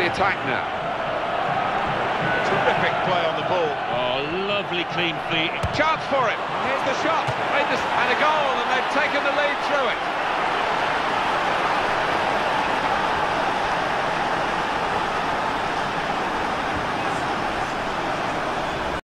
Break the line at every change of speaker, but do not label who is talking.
attack now. Terrific play on the ball.
Oh, lovely clean feet.
Chance for him. Here's the shot. And a goal, and they've taken the lead through it.